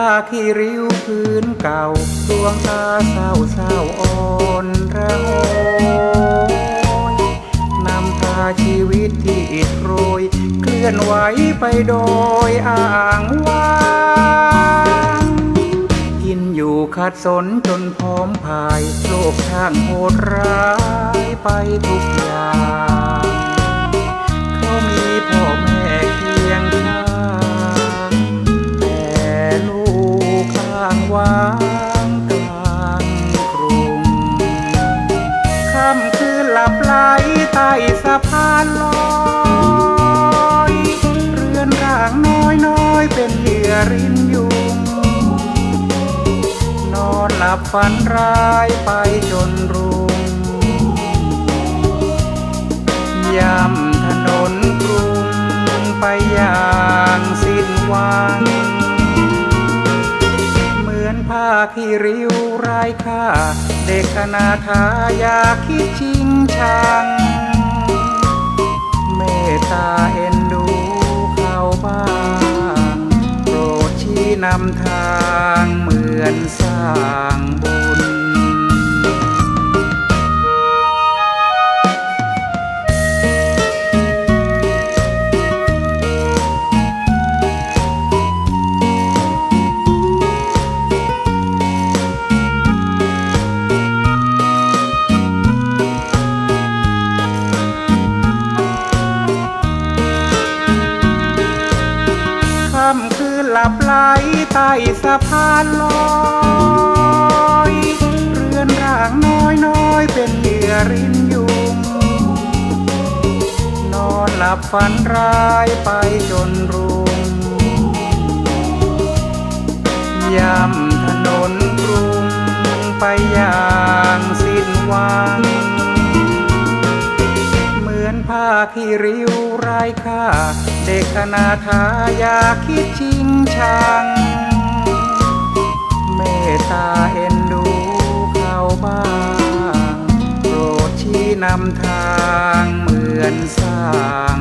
ขี้ริ้วพื้นเก่าดวงตาเศร้าเศร้าอ่อนระหยนำพาชีวิตที่อิดโรยเคลื่อนไหวไปโดยอ้างว้างกินอยู่ขัดสนจนพร้อมพายโลกช่างโหดร้ายไปทุกอย่างเขามีพ่อแม่เคียงข้างแต่ลูกข้างว้างกลางกรุงค่ำคืนหลับไหลใต้สะพานลอยเรือนร่างน้อยน้อยเป็นเหยื่อรินยุงนอนหลับฝันร้ายไปจนรุ่งย่ำถนนกรุงไปอย่างสิ้นหวังเหมือนผ้าขี้ริ้วไร้ค่าเด็กอนาถาอยากคิดชิงชังเมตตาเอ็นดูเขาบ้างโปรดชี้นำทางเหมือนสร้างบุญค่ำคืนหลับไหลใต้สะพานลอยเรือนร่างน้อยน้อยเป็นเหยื่อรินยุงนอนหลับฝันร้ายไปจนรุ่งย่ำถนนกรุงไปอย่างสิ้นหวังเหมือนผ้าขี้ริ้วไร้ค่าเด็กอนาถาอยากคิดชิงชังเมตตาเอ็นดูเขาบ้างโปรดชี้นำทางเหมือนสร้าง